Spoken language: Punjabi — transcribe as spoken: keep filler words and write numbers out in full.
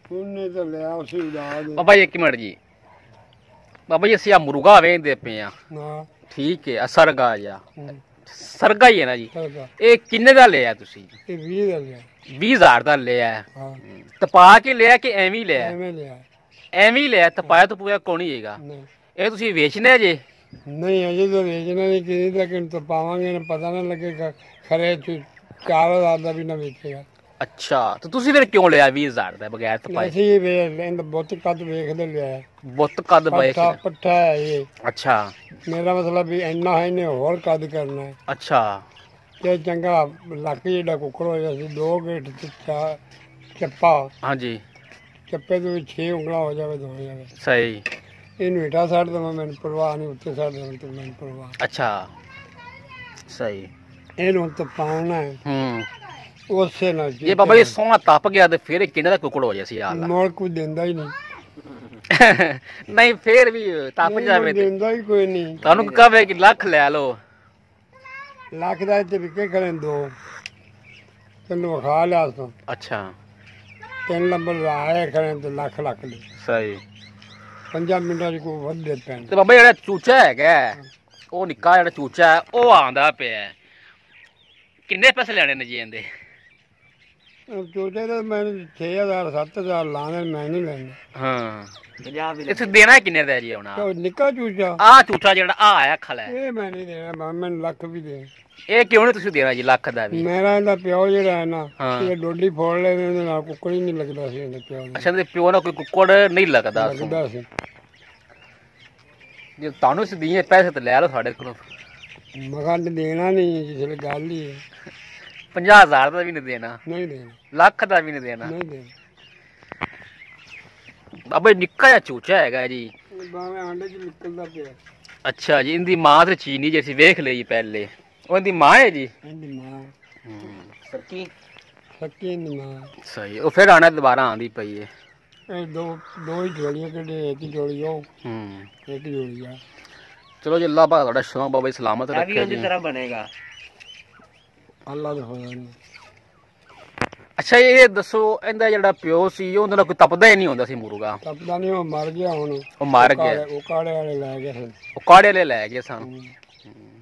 ਉਹਨੇ ਤਾਂ ਲਿਆ ਉਸੇ ਉਡਾ ਦੇ। ਬਾਬਾ ਜੀ ਇੱਕ ਮਿੰਟ ਜੀ, ਬਾਬਾ ਜੀ ਅਸੀਂ ਆ ਮੁਰਗਾ ਵੇਚਦੇ ਪਏ ਆ। ਹਾਂ ਠੀਕ ਹੈ, ਸਰਗਾ ਜਾਂ ਸਰਗਾ ਹੀ ਹੈ ਨਾ ਜੀ। ਸਰਗਾ ਇਹ ਕਿੰਨੇ ਦਾ ਲਿਆ ਤੁਸੀਂ? ਇਹ ਵੀਹ ਦਾ ਲਿਆ। ਵੀਹ ਹਜ਼ਾਰ ਦਾ ਲਿਆ? ਹਾਂ ਤਪਾ ਕੇ ਲਿਆ ਕਿ ਐਵੇਂ ਹੀ ਲਿਆ? ਐਵੇਂ ਲਿਆ। ਐਵੇਂ ਹੀ ਲਿਆ, ਤਪਾਇਆ ਤਾਂ ਪੂਰਾ ਕੌਣ ਹੀ ਹੈਗਾ? ਇਹ ਤੁਸੀਂ ਵੇਚਣਾ ਜੇ? ਨਹੀਂ ਅਜੇ ਤਾਂ ਵੇਚਣਾ ਨਹੀਂ, ਕਿਸੇ ਦਾ ਕਿ ਤਪਾਵਾਂਗੇ ਨਾ ਪਤਾ ਨਾ ਲੱਗੇਗਾ ਖਰੇ ਚਾਰ ਹਜ਼ਾਰ ਦਾ ਵੀ ਨਾ ਵੇਚੇਗਾ। ਅੱਛਾ, ਤੇ ਤੁਸੀਂ ਫਿਰ ਕਿਉਂ ਲਿਆ ਵੀਹ ਹਜ਼ਾਰ ਦਾ ਬਗੈਰ ਤਪਾਏ? ਅਸੀਂ ਵੇਖ ਬੁੱਤ ਕੱਦ ਵੇਖਦੇ ਲਿਆ। ਬੁੱਤ ਕੱਦ ਵੇਖ? ਪੱਠਾ ਹੈ ਇਹ। ਅੱਛਾ, ਮੇਰਾ ਮਤਲਬ ਵੀ ਇੰਨਾ ਹੈ ਇਹਨੇ ਹੋਰ ਕੱਦ ਕਰਨਾ ਹੈ। ਅੱਛਾ, ਤੇ ਚੰਗਾ ਲੱਕ ਜਿਹੜਾ ਕੁੱਕੜ ਹੋ ਗਿਆ ਸੀ ਦੋ ਗੇਟ ਚੱਪਾ। ਹਾਂਜੀ, ਚੱਪੇ ਦੇ ਵਿੱਚ ਛੇ ਉਂਗਲਾਂ ਹੋ ਜਾਵੇ ਤਾਂ ਹੋ ਜਾਵੇ ਸਹੀ। ਇਹਨੂੰ ਹੇਠਾਂ ਛੱਡ ਦੇਵਾਂ ਮੈਨੂੰ ਪਰਵਾਹ ਨਹੀਂ, ਉੱਤੇ ਛੱਡ ਦੇਵਾਂ ਤੇ ਮੈਨੂੰ ਪਰਵਾਹ। ਅੱਛਾ, ਸਹੀ। ਇਹਨੂੰ ਤਾਂ ਪਾਉਣਾ ਹੈ ਹੂੰ ਉਸੇ ਨਾਲ। ਜੇ ਬਾਬਾ ਜੀ ਸੋਹਣਾ ਤਪ ਗਿਆ ਤੇ ਫਿਰ ਕਿੰਨੇ ਦਾ ਕੁੱਕੜ ਹੋ ਜਾਏ ਸੀ? ਯਾਰ ਮੋੜ ਕੋਈ ਦਿੰਦਾ ਹੀ ਨਹੀਂ। ਨਹੀਂ ਫਿਰ ਵੀ ਤਪ ਜਾਵੇ ਤੇ ਦਿੰਦਾ ਹੀ ਕੋਈ ਨਹੀਂ। ਤੁਹਾਨੂੰ ਕਹੇ ਕਿ ਲੱਖ ਲੈ ਲਓ, ਲੱਖ ਦਾ ਇੱਥੇ ਵਿਕੇ ਖੜੇ ਦੋ ਤੈਨੂੰ ਵਿਖਾ ਲਿਆ ਸਾਂ। ਅੱਛਾ, ਤਿੰਨ ਨੰਬਰ ਆਏ ਖੜੇ ਤੇ ਲੱਖ ਲੱਖ ਲਈ। ਸਹੀ। ਪੰਜਾਂ ਮਿੰਟਾਂ 'ਚ ਕੋਈ ਵੱਧੇ ਪੈਣ। ਤੇ ਬਾਬਾ ਜਿਹੜਾ ਚੂਚਾ ਹੈਗਾ, ਉਹ ਨਿੱਕਾ ਜਿਹੜਾ ਚੂਚਾ ਹੈ ਉਹ ਆਂਦਾ ਪਿਆ, ਕਿੰਨੇ ਪੈਸੇ ਲੈਣੇ ਨੇ ਜੀ ਇਹਦੇ? ਚੂਚੇ ਦਾ ਮੈਨੂੰ ਛੇ ਹਜ਼ਾਰ ਸੱਤ ਹਜ਼ਾਰ ਲਾਣੇ, ਮੈਂ ਨਹੀਂ ਲੈਣੇ। ਹਾਂ, ਇੱਥੇ ਦੇਣਾ ਕਿੰਨੇ ਦਾ ਜੀ? ਹੁਣ ਨਿੱਕਾ ਚੂਚਾ ਆਹ ਚੂਚਾ ਜਿਹੜਾ ਆ ਆਇਆ ਖਲਾ, ਇਹ ਮੈਂ ਨਹੀਂ ਦੇਣਾ, ਮੈਨੂੰ ਲੱਖ ਵੀ ਦੇ। ਇਹ ਕਿਉਂ ਨਹੀਂ ਤੁਸੀਂ ਦੇਣਾ ਜੀ ਲੱਖ ਦਾ ਵੀ? ਮੇਰਾ ਇਹਦਾ ਪਿਓ ਜਿਹੜਾ ਹੈ ਨਾ, ਇਹ ਡੋਡੀ ਫੋੜ ਲੈ ਉਹਦੇ ਨਾਲ ਕੁੱਕੜ ਹੀ ਨਹੀਂ ਲੱਗਦਾ ਸੀ ਇਹਦੇ ਪਿਓ ਨੂੰ। ਅੱਛਾ, ਇਹਦੇ ਪਿਓ ਨਾਲ ਕੋਈ ਕੁੱਕੜ ਨਹੀਂ ਲੱਗਦਾ ਲੱਗਦਾ ਸੀ। ਜੇ ਤੁਹਾਨੂੰ ਅਸੀਂ ਦੀਏ ਪੈਸੇ ਤੇ ਲੈ ਲਓ ਸਾਡੇ ਕੋਲੋਂ। ਮਖਾਂ ਦੇਣਾ ਨਹੀਂ, ਜਿਸ ਗੱਲ ਹੀ ਹੈ। ਪੰਜਾਹ ਹਜ਼ਾਰ ਦਾ ਵੀ ਨਹੀਂ ਦੇਣਾ? ਨਹੀਂ ਦੇਣਾ। ਲੱਖ ਦਾ ਵੀ ਨਹੀਂ ਦੇਣਾ? ਨਹੀਂ ਦੇਣਾ। ਬਾਬਾ ਨਿੱਕਾ ਜਿਹਾ ਚੂਚਾ ਹੈਗਾ ਜੀ, ਬਾਵੇਂ ਆਂਡੇ 'ਚ ਨਿਕਲਦਾ ਪਿਆ। ਅੱਛਾ ਜੀ, ਇਹਦੀ ਮਾਂ ਤੇ ਚੀਨੀ ਜੀ ਅਸੀਂ ਵੇਖ ਲਈ ਪਹਿਲੇ, ਉਹਦੀ ਮਾਂ ਹੈ ਜੀ? ਇਹਦੀ ਮਾਂ ਸੱਕੀ ਸੱਕੀ ਦੀ ਮਾਂ। ਸਹੀ। ਉਹ ਫਿਰ ਆਣਾ ਦੁਬਾਰਾ ਆਂਦੀ ਪਈ ਹੈ। ਇਹ ਦੋ ਦੋ ਹੀ ਜੋੜੀਆਂ ਕਿਹੜੇ, ਇੱਕ ਜੋੜੀ ਉਹ ਹੂੰ ਇੱਕ ਜੋੜੀ ਆ। ਚਲੋ ਜੀ, ਅੱਲਾਹ ਪਾਕ ਤੁਹਾਡਾ ਸ਼ੌਂਕ ਬਾਬਾ ਜੀ ਸਲਾਮਤ ਰੱਖੇ ਜੀ। ਤਰ੍ਹਾਂ ਬਣੇਗਾ ਅੱਲਾ ਦਾ ਹੋਇਆ ਨਹੀਂ। ਅੱਛਾ, ਇਹ ਦੱਸੋ ਇਹਦਾ ਜਿਹੜਾ ਪਿਓ ਸੀ ਉਹਦੇ ਨਾਲ ਕੋਈ ਤਪਦਾ ਹੀ ਨਹੀਂ ਹੁੰਦਾ ਸੀ ਮੁਰਗਾ? ਤਪਦਾ ਨਹੀਂ, ਉਹ ਮਰ ਗਿਆ ਹੁਣ। ਉਹ ਮਰ ਗਿਆ? ਉਹ ਕਾੜੇ ਵਾਲੇ ਲੈ ਗਏ ਸਨ। ਉਹ ਕਾੜੇ ਵਾਲੇ ਲੈ ਗਏ ਸਨ।